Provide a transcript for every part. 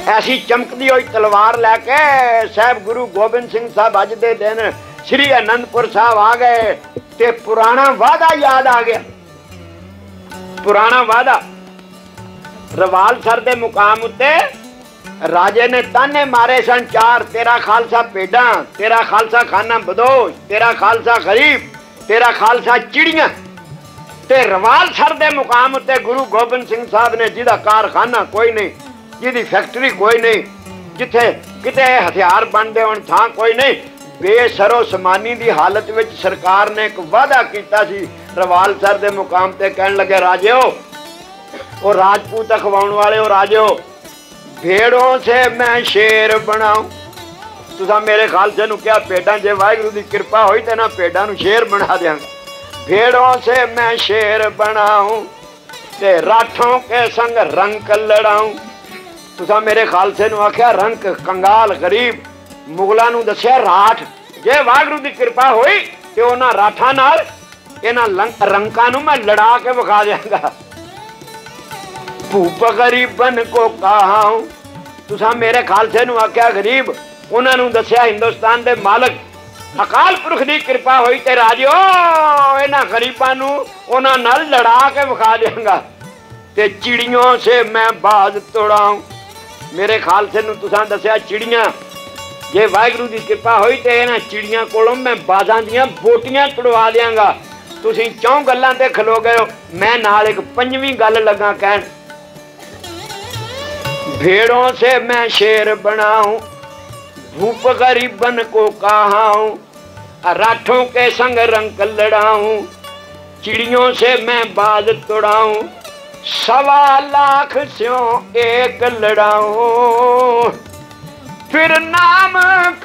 ऐसी चमकदी हुई तलवार लैके साहब गुरु गोबिंद सिंह साहब अज दे दिन श्री आनंदपुर साहब आ गए ते पुराना वादा याद आ गया। पुराना वादा रवाल सर दे मुकाम उत्ते राजे ने ताने मारे सन चार, तेरा खालसा पेडा, तेरा खालसा खाना बदोश, तेरा खालसा गरीब, तेरा खालसा चिड़ियां। ते रवाल सर दे मुकाम उत्ते गुरु गोबिंद सिंह साहब ने जिहदा कारखाना कोई नहीं, जिहदी फैक्ट्री कोई नहीं, जिथे किते हथियार बनदे होण थां कोई नहीं, बेसरो समानी दी हालत विच सरकार ने एक वादा कीता सी। रवाल सर दे मुकाम ते कहण लगे राजेओ, ओ राजपूत अखवाउण वाले ओ राजेओ, भेड़ों से मैं शेर बनाऊं। तुसा मेरे खालसे नूं क्या भेड़ां जे वाहिगुरू दी कृपा होई ते ना भेड़ां नूं शेर बना देंगा। भेड़ों से मैं शेर बनाऊं ते राठों के संग रंक लड़ाऊं। तुसा मेरे खालसे नूं आख्या रंक कंगाल गरीब, मुगलां नूं दस्या राठ, जे वाहिगुरू दी कृपा होई ते उन्हां राठां नाल इन्हां रंकां नूं मैं लड़ा के विखा देंगा। भूप गरीबन को कहाऊं। तुसा मेरे खालसे नूं आख्या गरीब, उन्हां नूं दस्या हिंदुस्तान दे मालक अकाल पुरख दी कृपा होई ते राजिओ इन्हां गरीबां नूं उन्हां नाल लड़ा के विखा देंगा। ते चिड़ियों से मैं बाज तोड़ाऊं। मेरे खालसे नूं तुसा दस्या चिड़ियां, जे वाहिगुरू दी कृपा होई ते इन्हां चिड़ियां कोलों मैं बाजां दियां बोटियां तोड़वा देंगा। तुसीं चौं गल्लां ते खलो गए हो, मैं नाल एक पंजवीं गल लगा कहण। भेड़ों से मैं शेर बनाऊं, भूप गरीबन को कहाऊं, राठों के संग रंक लड़ाऊं, चिड़ियों से मैं बाज तोड़ाऊं, 1.25 लाख स्यों एक लड़ाऊं, फिर नाम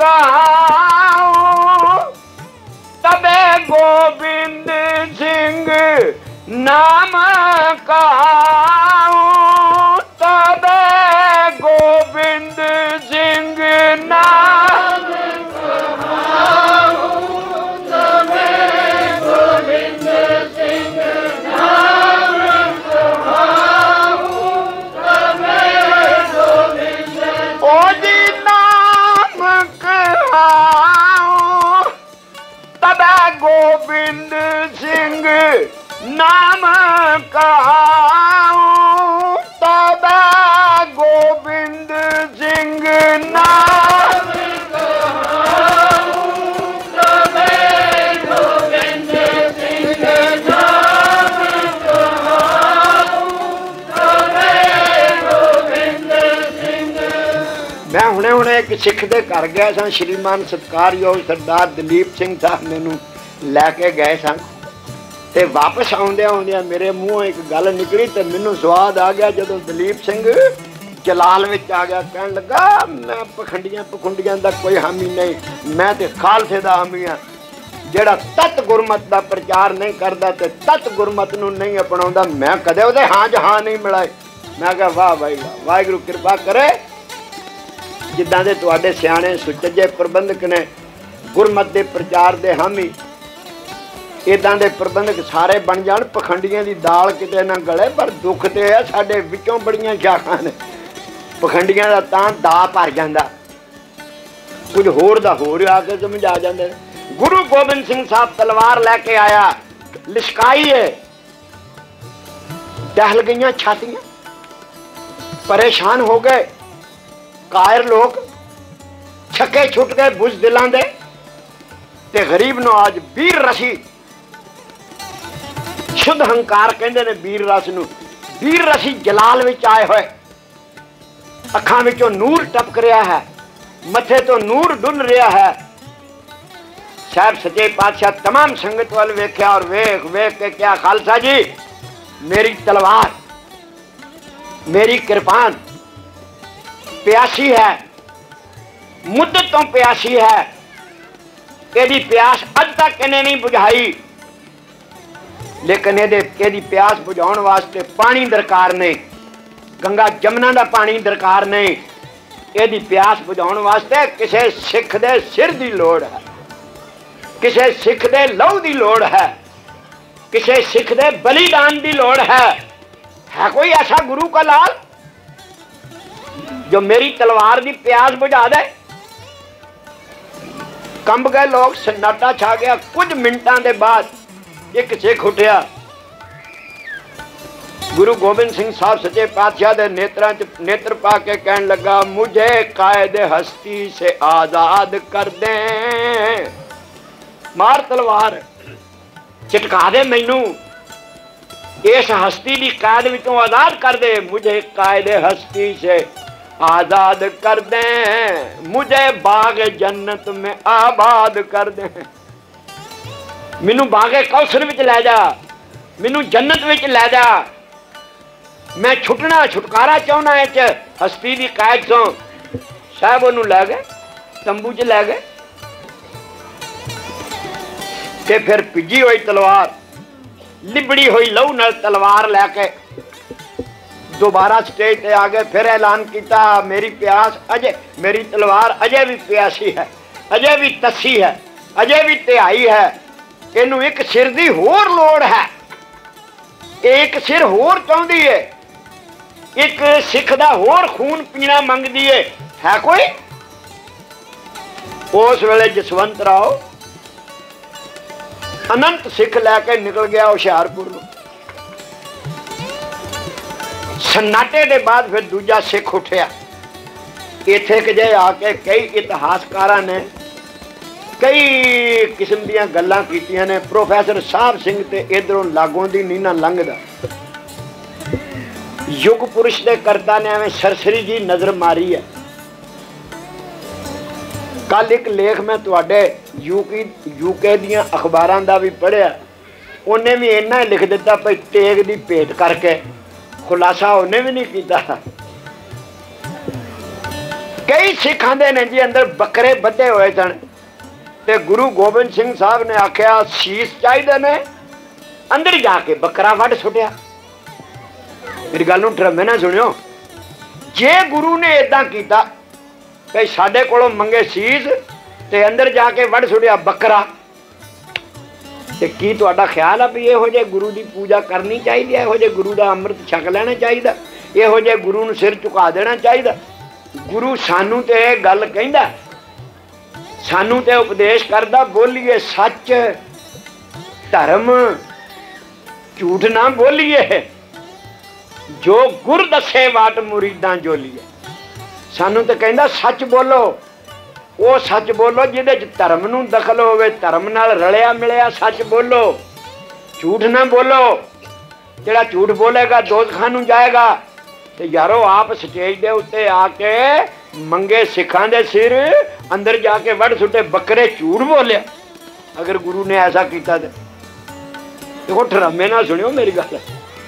कहाऊं तबे गोविंद सिंह, नाम कहाऊं तबे गोविंद सिंह, नाम कहाऊं तबे गोविंद सिंह, नाम कहाऊं तबे गोविंद, ओ जी नाम कहाऊं तबे गोविंद सिंह, नाम कहाऊं तबे गोविंद सिंह, नाम कहाऊं तबे गोविंद सिंह, नाम कहाऊं तबे गोविंद सिंह। मैं हुणे एक सिख दे घर गया सा, श्रीमान सत्कारयोग सरदार दलीप सिंह साहब मैनू लैके गए सन ते वापस आउंदियां मेरे मूँहों एक गल निकली ते मैनू स्वाद आ गया। जदों दलीप सिंह जलाल विच आ गया, कहन लगा मैं पखंडियां पखुंडियां दा कोई हामी नहीं, मैं ते खालसे दा हामी हां, जेड़ा तत गुरमत दा प्रचार नहीं करदा ते तत गुरमत नूं नहीं अपनाउंदा, मैं कदे उहदे हां च हां नहीं मिलाए। मैं कहा वाह भाई वाह, वाहिगुरू कृपा करे जिद्दां दे तुहाडे सियाणे सुचज्जे प्रबंधक ने गुरमत दे प्रचार दे हामी, इदां दे प्रबंधक सारे बन जाण, पखंडियां दी दाल किते ना गले। पर दुख ते है साडे विचों बड़ियां शाखां ने, पखंडियां दा तां दा भर जांदा, कुछ होर दा होर आके समझा जांदे। गुरु गोबिंद सिंह साहब तलवार लैके आया, लिशकाई है, टहल गईयां छातियां, परेशान हो गए कायर लोग, छके छुट गए बुझ दिलां दे ते गरीब नो आज वीर रसी शुद्ध हंकार कहते ने वीर रस नूं। वीर रसी जलाल विच आए होए, अखां विचों नूर टपक रहा है, मथे तो नूर डुल रहा है। साहब सच्चे पातशाह तमाम संगत वाल वेख्या और वेख वेख के क्या खालसा जी मेरी तलवार मेरी कृपान प्यासी है, मुद्दत तो प्यासी है, एदी प्यास अज तक इन्हें नहीं बुझाई, लेकिन एदी प्यास बुझाउण वास्ते पानी दरकार नहीं, गंगा जमुना का पानी दरकार नहीं, एदी प्यास बुझाउण वास्ते किसी सिख दे सिर की लोड़ है, किसी सिख दे लहू की लोड़ है, किसी सिख दे बलिदान की लोड़ है। कोई ऐसा गुरु का लाल जो मेरी तलवार की प्यास बुझा दे। कंब गए लोग, सन्नाटा छा गया। कुछ मिनटां दे बाद एक सिख उठिया, गुरु गोबिंद सिंह साहब सच्चे पातशाह दे नेत्रां च नेत्र पा के कहन लगा, मुझे कायद हस्ती से आजाद कर दे। मार तलवार, चिटका दे मैनू, इस हस्ती की कैद विचों आजाद कर दे। मुझे कायद हस्ती से आजाद कर दे, मुझे बाग जन्नत में आबाद कर दे। मैनू बागे कौसर विच लै जा, मैनू जन्नत विच लै जा। मैं छुटना, छुटकारा चाहना इस हस्ती की कैद तो। साहब ओनू लै गए, तंबू च लै गए। ते फिर भिजी हुई तलवार, लिबड़ी हुई लहू नाल तलवार लैके दोबारा स्टेज पे आ गए। फिर ऐलान किया, मेरी प्यास अजे, मेरी तलवार अजे भी प्यासी है, अजे भी तसी है, अजे भी तिहाई है। इनू एक सिर की होर लोड़ है, एक सिर होर चाहती है, एक सिख दा होर खून पीना मंगदी है कोई? उस वेले जसवंत राव अनंत सिख लैके निकल गया हुशियारपुर। सन्नाटे के बाद फिर दूजा सिख उठिया। इत्थे कजे आके कई इतिहासकारां ने कई किस्म दीयां गल्लां कीतियां ने। प्रोफैसर साहब सिंह ते इधरों लागों दी नीना लंघदा। युग पुरुष के करता ने एवं सरसरी जी नजर मारी है। कल एक लेख मैं तुहाडे यूके दियां अखबारां दा भी पढ़िया। उन्हें भी इन्ना लिख दिता भाई तेग दी भेंट करके, खुलासा उन्हें भी नहीं किया। कई सिख आंदे ने जी अंदर बकरे बधे हुए सन, ते गुरु गोबिंद सिंह साहब ने आख्या शीस चाहिए ने, अंदर जाके बकरा वढ़ सुटिया। मेरी गल नूं ड्रामे ना सुनियो। जे गुरु ने इदां कीता भाई साडे कोलों मंगे शीस ते अंदर जाके वढ़ सुटिया बकरा, ते की तुहाडा ख्याल है भी इहो जे गुरु की पूजा करनी चाहिए? इहो जे गुरु का अमृत छक लेना चाहिए? इहो जे गुरु नूं सिर झुका देना चाहिए? गुरु सानू ते गल कहंदा, सानू ते उपदेश करदा, बोलीए सच धर्म, झूठ ना बोलीए, जो गुर दसे वाट मुरीदां जोलीए। सानू ते कहंदा सच बोलो, वो सच बोलो जिहदे च धर्म नूं दखल होवे, धर्म नाल रलिया मिलिया सच बोलो, झूठ ना बोलो। जिहड़ा झूठ बोलेगा दोज़खां नूं जाएगा। ते यारो आप स्टेज दे उत्ते आके मंगे सिखां दे सिर अंदर जाके वढ़ सुटे बकरे, झूठ बोलिया। अगर गुरु ने ऐसा किया तो देखो ड्रामे ना सुनियो मेरी गल।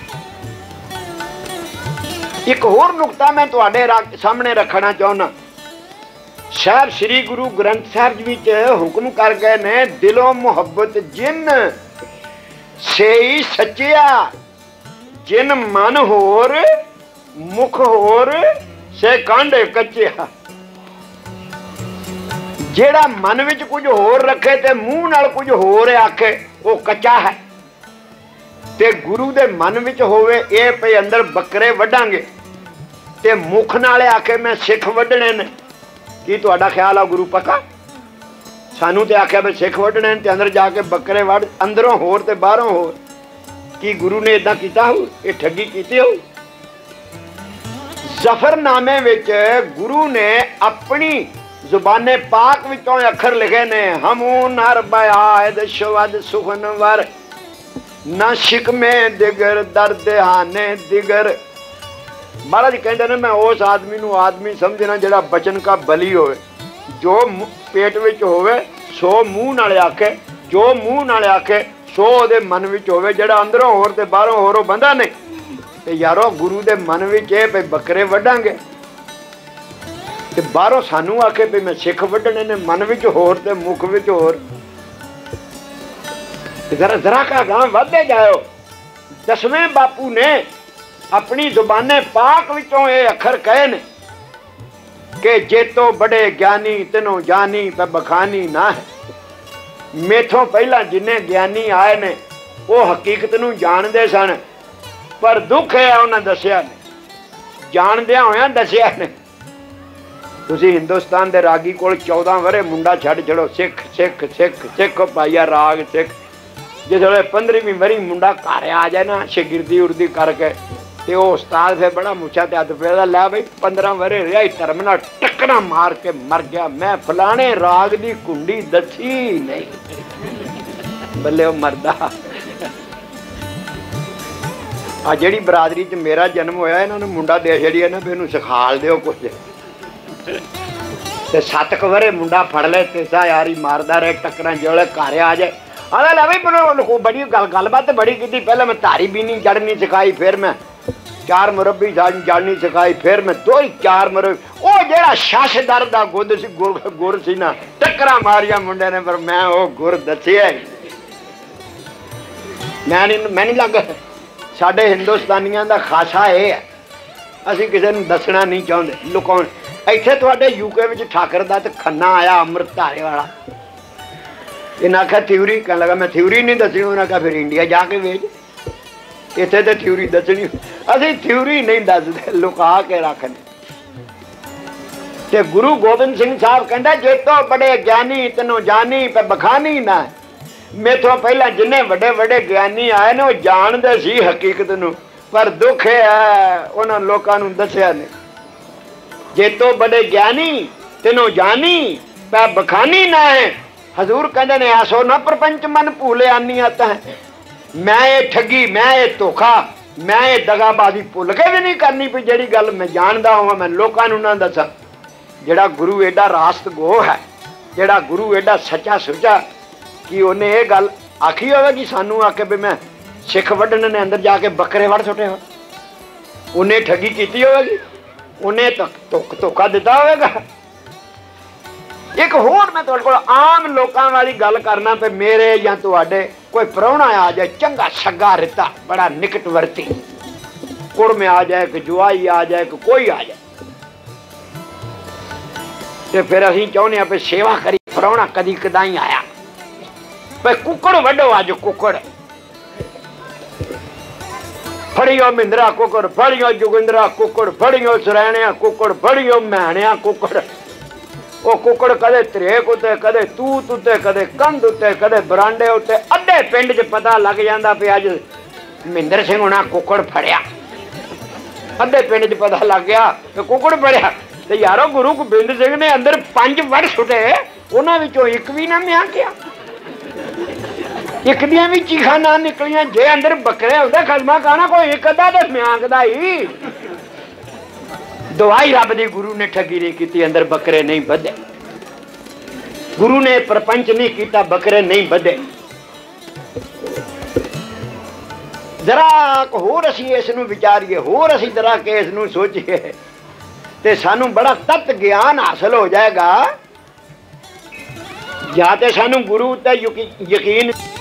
एक होर नुकता मैं तुहाडे सामने रखना चाहना। साहब श्री गुरु ग्रंथ साहब जी विच हुक्म कर गए ने, दिलों मुहब्बत जिन से ही सचिया, जिन मन होर मुख होर से कांडे कच्चिया। जेड़ा मन विच कुछ होर रखे ते मूंह नाल कुछ होर आखे वो कच्चा है। ते गुरु दे मन विच होवे ये पे अंदर बकरे वड्डांगे ते मुख नाले आखे मैं सिख वड्डने ने। की तुहाडा ख्याल आ गुरु पक्का? सानू ते आख्या भी सिख वड्डने ते अंदर जाके बकरे वड़, अंदरों होर ते बाहरों होर। की गुरु ने इदां कीता हो? ये ठगी कीती हो? जफरनामे विच गुरु ने अपनी जुबाने पाक विचों अखर लिखे ने, हमू नर बयाद शवद सुखनवर, न शिकमे दिगर दर्द हाने दिगर। महाराज कहते हैं मैं उस आदमी नूं आदमी समझना जिहड़ा बचन का बली होवे, जो पेट विच होवे सो मूँह नाल आखे, जो मूँह नाल आखे सो उहदे मन विच होवे, जिहड़ा अंदरों होर ते बाहरों होर बंदा नहीं। ते यारो गुरु दे मन विच ये पे बकरे वड्डांगे ते बाहरों सानू आखे भी मैं सिख वड्डने ने, मन विच होर ते मुख विच होर। जरा जरा का गांव वधदे जाओ। 10वें बापू ने अपनी जुबाने पाक विचों ये अखर कहे ने कि जेतो बड़े ज्ञानी तेनों जानी पे बखानी ना है। मेथों पहला जिन्ने ज्ञानी आए ने वो हकीकत नूं जानदे सन, पर दुख है उन्हें दसिया ने। ਜਾਣਦਿਆਂ ਹੋਇਆਂ ਦੱਸਿਆ ਨੇ। ਤੁਸੀਂ ਹਿੰਦੁਸਤਾਨ ਦੇ ਰਾਗੀ ਕੋਲ 14 ਵਰੇ ਮੁੰਡਾ ਛੱਡ ਛੜੋ, ਸਿੱਖ ਸਿੱਖ ਸਿੱਖ ਸਿੱਖ ਪਾਈਆ ਰਾਗ ਸਿੱਖ। जिसले 15वीं वरी मुंडा घर आ जाए ना शगिरदी उर्दी करके, तो वो उस्ताद फिर बड़ा मुछा ते हथ फेरदा, लै बई 15 वरे रहा धर्म नाल टक्करा मार के मर गया, मैं फलाने राग दी कुंडी दसी नहीं। बल्ले वो मरदा। आ जिहड़ी बरादरी च मेरा जन्म होया, इन्होंने मुंडा दे छड़िया ना भी इहनूं सिखाल दिओ कुछ। ते 7 वरे मुंडा फड़ ले, तेसा यारी मारदा रहे टक्करा, जोले घर आ जाए आला ला बई बड़ी गलबात बड़ी की। पहले मैं धारी बीनी जड़नी सिखाई, फिर मैं 4 मुरब्बी जड़नी सिखाई, फिर मैं 2 ही 4 मुरब्बी। वो जेड़ा शशदर दा गुद सी गुर सी ना, टक्करा मारिया मुंडे ने, पर मैं वो गुर दसिया मैं नहीं लग। साडे हिंदुस्तानियां दा खासा ये है, असीं किसी नूं दसना नहीं चाहुंदे, लुकाउण। इत्थे तुहाडे यूके विच ठाकर दा ते खन्ना आया अमृत धारे वाला, इन्हें आख्या थ्यूरी, कह लगा मैं थ्यूरी नहीं दसनी। उन्हें कहा फिर इंडिया जाके वेच, इतने तो थ्यूरी दसनी। असी थ्यूरी नहीं दसते, लुका के रखने। ते गुरु गोबिंद सिंह साहब कहता, जे तो बड़े ज्ञानी तेनों जानी पे बखानी ना। मेथों पहला जिन्ने बड़े बड़े ज्ञानी आए ने, वो जानते सी हकीकत नूं, पर दुख है उन्होंने लोगों नूं दसिया नहीं। जे तो बड़े ज्ञानी तेनों जानी पे बखानी ना है। हजूर कहते ने, ऐसो न प्रपंच मन भूले आनी आता है। मैं ये ठगी, मैं ये धोखा, मैं ये दगाबाजी भुल के भी नहीं करनी भी जिहड़ी गल मैं जानदा होवां मैं लोकां नूं ना दसां। जिहड़ा गुरु एडा रास्त गो है, जिहड़ा गुरु एडा सच्चा सुचा, कि उन्हें ये गल आखी होवेगी सानू आके भी मैं सिख वड्डण ने अंदर जाके बकरे वड़ सुटे हो, उन्हें ठगी कीती होवेगी, उन्हें धोखा दिता होवेगा। एक होर मैं तुहाडे कोल आम लोकां वाली गल करना पे, मेरे या तुहाडे कोई प्राहुणा आ जाए, चंगा सगा रिता बड़ा निकटवर्ती, कुड़ में आ जाए, कि जुआई आ जाए, कि कोई आ जाए, ते फिर असीं चाहुंदे पे सेवा करी। प्राहुणा कदी कदाई आया, पे कुकड़ वड्डो, अज कुकड़ फड़ियो, मिंदरा कुकड़ फड़ियो, जोगिंदरा कुकड़ फड़ियो, सरैणिया कुकड़ फड़ियो, मैणिया कुकड़। वो कुकड़ कदे त्रेक उत्ते, कदे तूत उत्ते, कदे कंध उत्ते, कदे बरांडे उत्ते। अद्धे पिंड च पता लग जांदा भी अज महेंद्र सिंह हुणा कुकड़ फड़िया, अद्धे पिंड च पता लग गया कि कुकड़ फड़िया। ते यारो गुरु गोबिंद सिंह ने अंदर 5 वड़ सुटे, उन्हां विचों एक भी ना म्यां किया, एक दियां भी चीखां ना निकलियां। जे अंदर बकरे हुंदे खसमा कहना कोई एक अद्धा ते म्यांकदा ही। दवाई रब दी गुरु ने ठगी नहीं की, अंदर बकरे नहीं बधे। गुरु ने प्रपंच नहीं किया, बकरे नहीं बधे। जरा होर असीं इस नूं विचारीए, होर असीं जरा के इस नूं सोचीए, ते सानू बड़ा तत्त ज्ञान हासिल हो जाएगा। या ते सानू गुरु ते यकीन